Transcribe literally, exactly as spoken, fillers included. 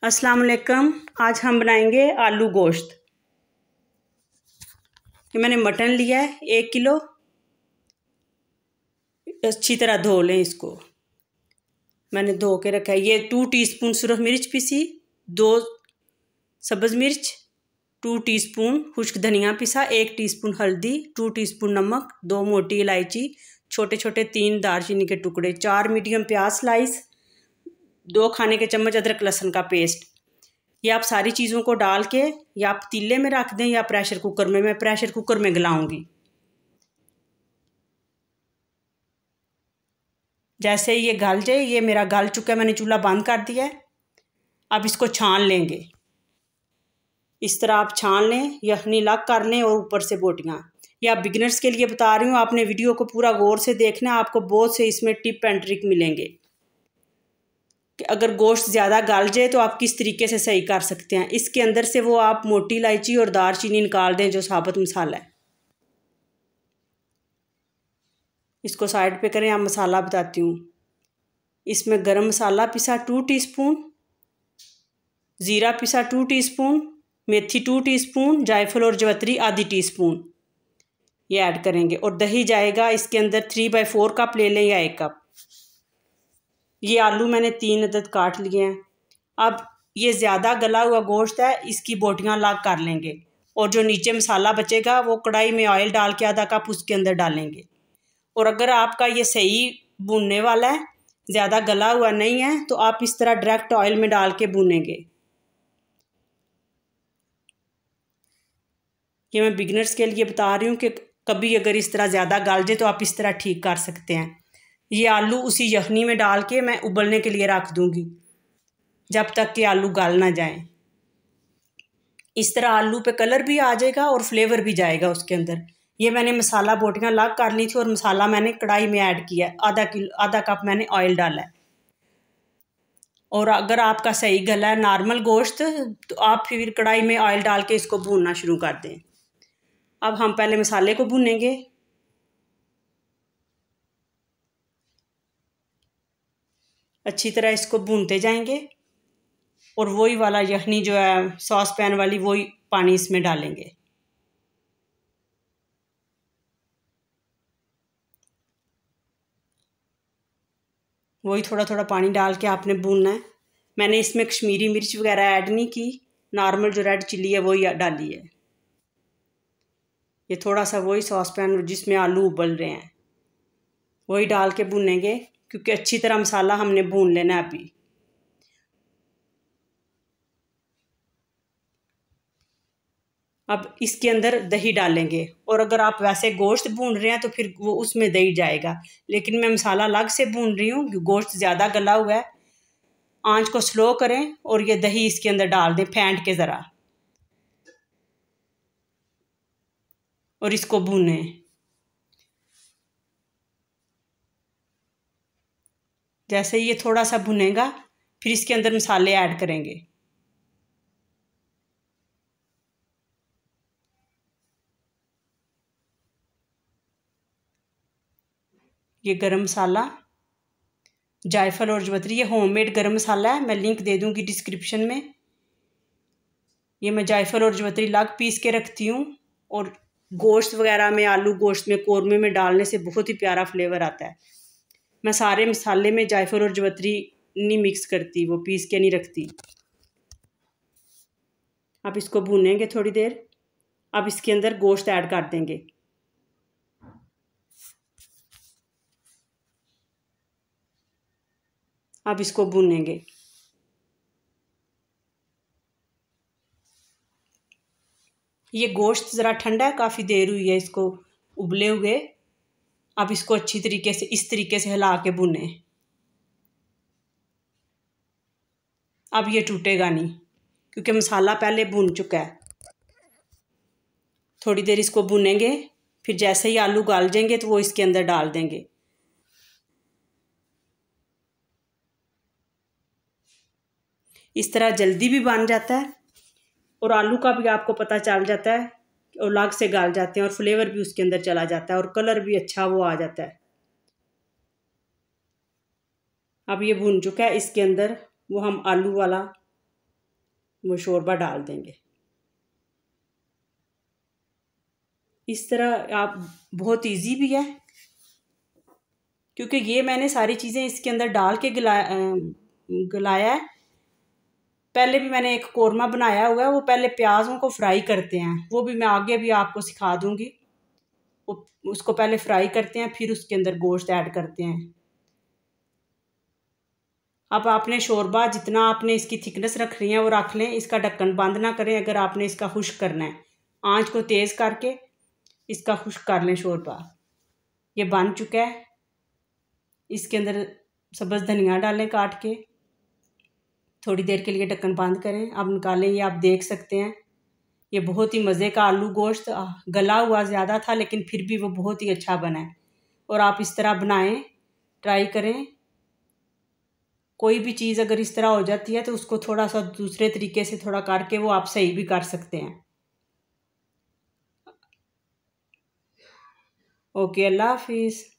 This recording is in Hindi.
अस्सलाम वालेकुम। आज हम बनाएंगे आलू गोश्त। ये मैंने मटन लिया है एक किलो। अच्छी तरह धो लें इसको। मैंने धो के रखा है। ये टू टीस्पून सुरख मिर्च पीसी, दो सब्ज़ मिर्च, टू टीस्पून खुश्क धनिया पिसा, एक टीस्पून हल्दी, टू टीस्पून नमक, दो मोटी इलायची, छोटे छोटे तीन दालचीनी के टुकड़े, चार मीडियम प्याज स्लाइस, दो खाने के चम्मच अदरक लहसुन का पेस्ट। ये आप सारी चीज़ों को डाल के या आप पतीले में रख दें या प्रेशर कुकर में। मैं प्रेशर कुकर में गलाऊंगी। जैसे ये गल जाए, ये मेरा गल चुका है, मैंने चूल्हा बंद कर दिया है। अब इसको छान लेंगे। इस तरह आप छान लें, यखनी अलग कर लें और ऊपर से बोटियाँ। ये आप बिगिनर्स के लिए बता रही हूँ, आपने वीडियो को पूरा गौर से देखना, आपको बहुत से इसमें टिप एंड ट्रिक मिलेंगे कि अगर गोश्त ज़्यादा गल जाए तो आप किस तरीके से सही कर सकते हैं। इसके अंदर से वो आप मोटी इलायची और दालचीनी निकाल दें जो साबुत मसाला है। इसको साइड पे करें। आप मसाला बताती हूँ। इसमें गरम मसाला पिसा टू टीस्पून, ज़ीरा पिसा टू टीस्पून, मेथी टू टीस्पून, जायफल और जवित्री आधी टीस्पून ये ऐड करेंगे। और दही जाएगा इसके अंदर थ्री बाई फोर कप ले लें या एक कप। ये आलू मैंने तीन अदद काट लिए हैं। अब ये ज़्यादा गला हुआ गोश्त है, इसकी बोटियां अलग कर लेंगे और जो नीचे मसाला बचेगा वो कढ़ाई में ऑयल डाल के आधा कप उसके अंदर डालेंगे। और अगर आपका ये सही भूनने वाला है, ज़्यादा गला हुआ नहीं है, तो आप इस तरह डायरेक्ट ऑयल में डाल के भूनेंगे। ये मैं बिगिनर्स के लिए बता रही हूँ कि कभी अगर इस तरह ज़्यादा गल जाए तो आप इस तरह ठीक कर सकते हैं। ये आलू उसी यखनी में डाल के मैं उबलने के लिए रख दूंगी जब तक कि आलू गल ना जाए। इस तरह आलू पे कलर भी आ जाएगा और फ्लेवर भी जाएगा उसके अंदर। ये मैंने मसाला बोटियां अलग कर ली थी और मसाला मैंने कढ़ाई में ऐड किया है। आधा किलो आधा कप मैंने ऑयल डाला है। और अगर आपका सही गला है नॉर्मल गोश्त, तो आप फिर कढ़ाई में ऑयल डाल के इसको भूनना शुरू कर दें। अब हम पहले मसाले को भूनेंगे। अच्छी तरह इसको भूनते जाएंगे और वही वाला यखनी जो है सॉस पैन वाली, वही पानी इसमें डालेंगे। वही थोड़ा थोड़ा पानी डाल के आपने भूनना है। मैंने इसमें कश्मीरी मिर्च वगैरह ऐड नहीं की, नॉर्मल जो रेड चिल्ली है वही डाली है। ये थोड़ा सा वही सॉस पैन जिसमें आलू उबल रहे हैं वही डाल के भूनेंगे, क्योंकि अच्छी तरह मसाला हमने भून लेना है। अभी अब इसके अंदर दही डालेंगे। और अगर आप वैसे गोश्त भून रहे हैं तो फिर वो उसमें दही जाएगा, लेकिन मैं मसाला अलग से भून रही हूँ। गोश्त ज़्यादा गला हुआ है। आंच को स्लो करें और ये दही इसके अंदर डाल दें फेंट के ज़रा, और इसको भूनें। जैसे ये थोड़ा सा भुनेगा, फिर इसके अंदर मसाले ऐड करेंगे। ये गरम मसाला, जायफल और जवित्री, ये होममेड गरम मसाला है, मैं लिंक दे दूंगी डिस्क्रिप्शन में। ये मैं जायफल और जवित्री अलग पीस के रखती हूँ। और गोश्त वगैरह में, आलू गोश्त में, कौरमे में डालने से बहुत ही प्यारा फ्लेवर आता है। मैं सारे मसाले में जायफल और जवित्री नहीं मिक्स करती, वो पीस के नहीं रखती। अब इसको भूनेंगे थोड़ी देर। अब इसके अंदर गोश्त ऐड कर देंगे। अब इसको भूनेंगे। ये गोश्त ज़रा ठंडा है, काफ़ी देर हुई है इसको उबले हुए। अब इसको अच्छी तरीके से इस तरीके से हिला के भुने। अब ये टूटेगा नहीं क्योंकि मसाला पहले भून चुका है। थोड़ी देर इसको भुनेंगे, फिर जैसे ही आलू गल जाएंगे तो वो इसके अंदर डाल देंगे। इस तरह जल्दी भी बन जाता है और आलू का भी आपको पता चल जाता है और अलग से गल जाते हैं और फ्लेवर भी उसके अंदर चला जाता है और कलर भी अच्छा वो आ जाता है। अब ये भुन चुका है। इसके अंदर वो हम आलू वाला वो शोरबा डाल देंगे। इस तरह आप, बहुत इजी भी है क्योंकि ये मैंने सारी चीज़ें इसके अंदर डाल के गलाया गलाया है। पहले भी मैंने एक कोरमा बनाया हुआ है, वो पहले प्याज़ों को फ्राई करते हैं, वो भी मैं आगे भी आपको सिखा दूंगी। वो उसको पहले फ्राई करते हैं, फिर उसके अंदर गोश्त ऐड करते हैं। अब आपने शोरबा जितना आपने इसकी थिकनेस रखनी है वो रख लें, इसका ढक्कन बंद ना करें। अगर आपने इसका खुश्क करना है, आंच को तेज़ करके इसका खुश्क कर लें शोरबा। ये बन चुका है। इसके अंदर सब्ज़ धनिया डालें काट के, थोड़ी देर के लिए ढक्कन बंद करें। अब निकालें, ये आप देख सकते हैं ये बहुत ही मज़े का आलू गोश्त, गला हुआ ज़्यादा था लेकिन फिर भी वो बहुत ही अच्छा बना है। और आप इस तरह बनाएं, ट्राई करें। कोई भी चीज़ अगर इस तरह हो जाती है तो उसको थोड़ा सा दूसरे तरीके से थोड़ा करके वो आप सही भी कर सकते हैं। ओके, अल्लाह हाफिज़।